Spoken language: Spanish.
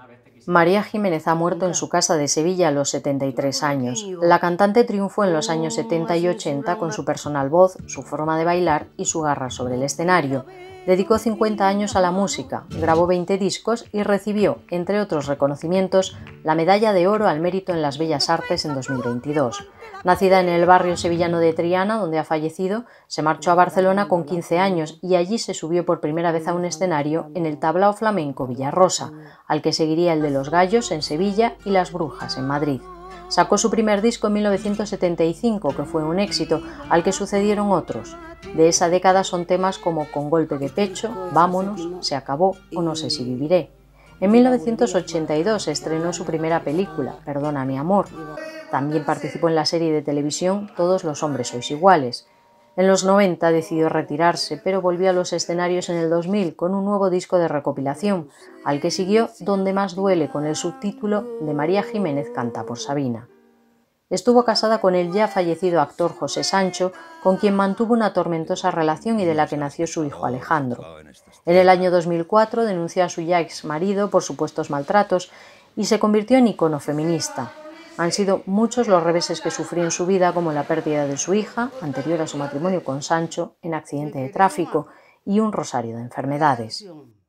María Jiménez ha muerto en su casa de Sevilla a los 73 años. La cantante triunfó en los años 70 y 80 con su personal voz, su forma de bailar y su garra sobre el escenario. Dedicó 50 años a la música, grabó 20 discos y recibió, entre otros reconocimientos, la Medalla de Oro al Mérito en las Bellas Artes en 2022. Nacida en el barrio sevillano de Triana, donde ha fallecido, se marchó a Barcelona con 15 años y allí se subió por primera vez a un escenario en el Tablao Flamenco Villarrosa, al que seguiría el de Los Gallos en Sevilla y Las Brujas en Madrid. Sacó su primer disco en 1975, que fue un éxito, al que sucedieron otros. De esa década son temas como Con golpe de pecho, Vámonos, Se acabó o No sé si viviré. En 1982 estrenó su primera película, Perdona mi amor. También participó en la serie de televisión Todos los hombres sois iguales. En los 90 decidió retirarse, pero volvió a los escenarios en el 2000 con un nuevo disco de recopilación, al que siguió Donde más duele, con el subtítulo de María Jiménez canta por Sabina. Estuvo casada con el ya fallecido actor José Sancho, con quien mantuvo una tormentosa relación y de la que nació su hijo Alejandro. En el año 2004 denunció a su ya ex marido por supuestos maltratos y se convirtió en icono feminista. Han sido muchos los reveses que sufrió en su vida, como la pérdida de su hija, anterior a su matrimonio con Sancho, en accidente de tráfico, y un rosario de enfermedades.